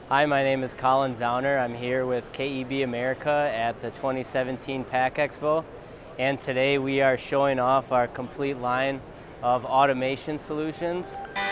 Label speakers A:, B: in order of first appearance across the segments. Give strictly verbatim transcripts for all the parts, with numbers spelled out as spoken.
A: Hi, my name is Colin Zauner. I'm here with K E B America at the twenty seventeen Pack Expo, and today we are showing off our complete line of automation solutions.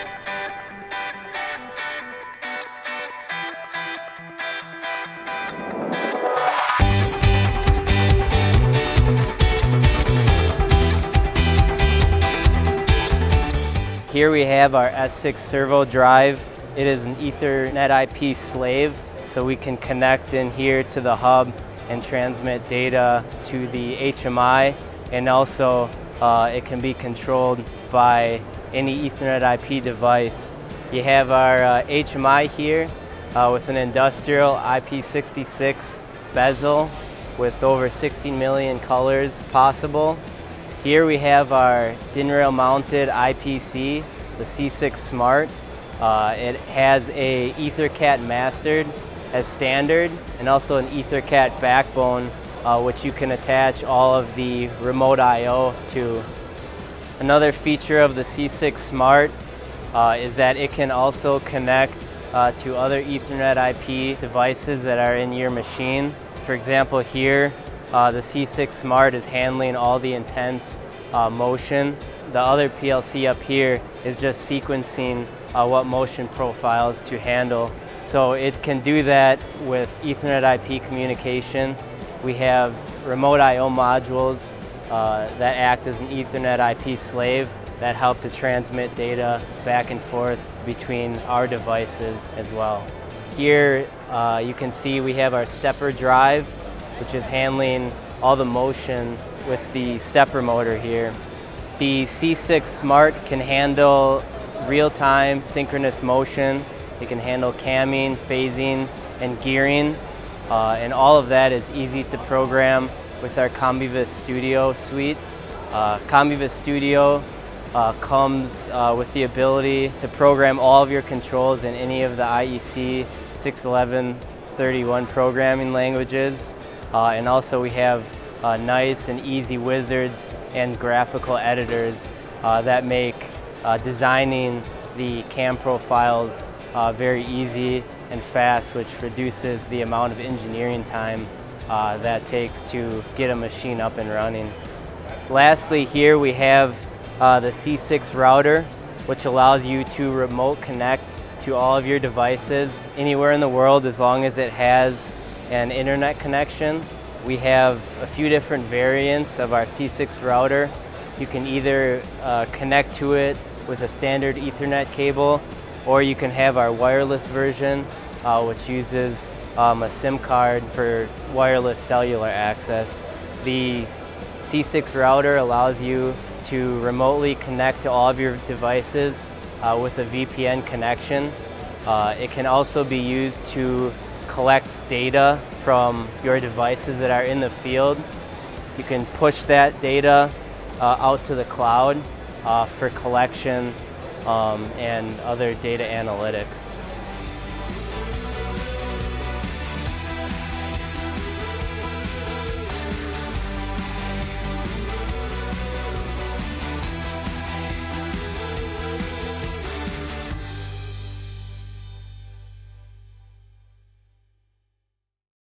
A: Here we have our S six Servo drive. It is an EtherNet I P slave, so we can connect in here to the hub and transmit data to the H M I, and also uh, it can be controlled by any EtherNet I P device. You have our uh, H M I here uh, with an industrial I P sixty-six bezel with over sixteen million colors possible. Here we have our DIN rail mounted I P C, the C six Smart. Uh, it has a EtherCAT mastered as standard, and also an EtherCAT backbone, uh, which you can attach all of the remote I O to. Another feature of the C six Smart uh, is that it can also connect uh, to other Ethernet I P devices that are in your machine. For example, here uh, the C six Smart is handling all the intense uh, motion. The other P L C up here is just sequencing uh, what motion profiles to handle. So it can do that with Ethernet I P communication. We have remote I O modules uh, that act as an Ethernet I P slave that help to transmit data back and forth between our devices as well. Here uh, you can see we have our stepper drive, which is handling all the motion with the stepper motor here. The C six Smart can handle real-time synchronous motion. It can handle camming, phasing, and gearing. Uh, and all of that is easy to program with our CombiVis Studio suite. Uh, CombiVis Studio uh, comes uh, with the ability to program all of your controls in any of the I E C six eleven thirty-one programming languages. Uh, and also we have uh, nice and easy wizards and graphical editors uh, that make uh, designing the cam profiles uh, very easy and fast, which reduces the amount of engineering time uh, that takes to get a machine up and running. Lastly, here we have uh, the C six router, which allows you to remote connect to all of your devices anywhere in the world as long as it has an internet connection. We have a few different variants of our C six router. You can either uh, connect to it with a standard Ethernet cable, or you can have our wireless version, uh, which uses um, a SIM card for wireless cellular access. The C six router allows you to remotely connect to all of your devices uh, with a V P N connection. Uh, it can also be used to collect data from your devices that are in the field. You can push that data uh, out to the cloud uh, for collection um, and other data analytics.